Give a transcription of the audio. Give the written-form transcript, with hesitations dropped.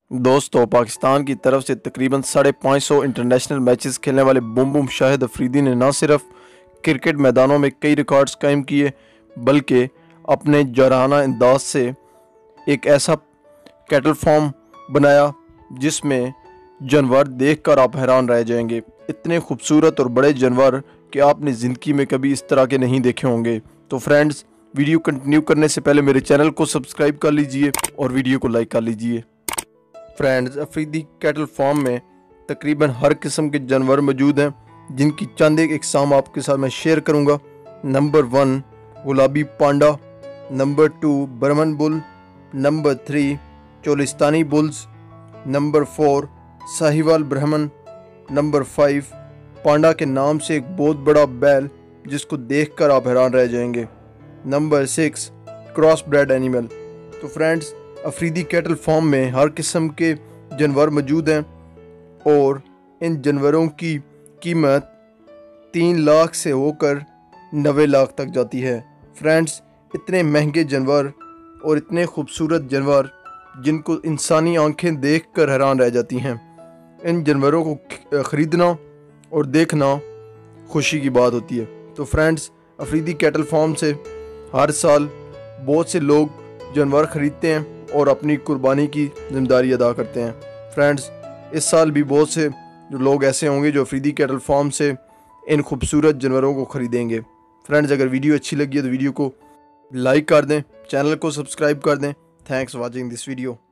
दोस्तों, पाकिस्तान की तरफ से तकरीबन 550 इंटरनेशनल मैचेस खेलने वाले बूम बूम शाहिद अफरीदी ने न सिर्फ क्रिकेट मैदानों में कई रिकॉर्ड्स कायम किए, बल्कि अपने जराना अंदाज से एक ऐसा कैटल फॉर्म बनाया जिसमें जानवर देखकर आप हैरान रह जाएंगे। इतने खूबसूरत और बड़े जानवर कि आपने ज़िंदगी में कभी इस तरह के नहीं देखे होंगे। तो फ्रेंड्स, वीडियो कंटिन्यू करने से पहले मेरे चैनल को सब्सक्राइब कर लीजिए और वीडियो को लाइक कर लीजिए। फ्रेंड्स, अफरीदी कैटल फार्म में तकरीबन हर किस्म के जानवर मौजूद हैं, जिनकी चंद एक इकसाम आपके साथ मैं शेयर करूंगा। नंबर 1 गुलाबी पांडा, number 2 Burman bull, number 3 Cholistani bulls, number 4 Sahiwal Brahman, number 5 पांडा के नाम से एक बहुत बड़ा बैल जिसको देखकर आप हैरान रह जाएंगे, नंबर 6 क्रॉस ब्रेड एनिमल। तो फ्रेंड्स, अफरीदी कैटल फार्म में हर किस्म के जानवर मौजूद हैं और इन जानवरों की कीमत 3 लाख से होकर 90 लाख तक जाती है। फ्रेंड्स, इतने महंगे जानवर और इतने खूबसूरत जानवर जिनको इंसानी आंखें देखकर हैरान रह जाती हैं, इन जानवरों को ख़रीदना और देखना खुशी की बात होती है। तो फ्रेंड्स, अफरीदी कैटल फार्म से हर साल बहुत से लोग जानवर ख़रीदते हैं और अपनी कुर्बानी की जिम्मेदारी अदा करते हैं। फ्रेंड्स, इस साल भी बहुत से लोग ऐसे होंगे जो अफरीदी कैटल फार्म से इन खूबसूरत जानवरों को ख़रीदेंगे। फ्रेंड्स, अगर वीडियो अच्छी लगी है तो वीडियो को लाइक कर दें, चैनल को सब्सक्राइब कर दें। Thanks for watching this video.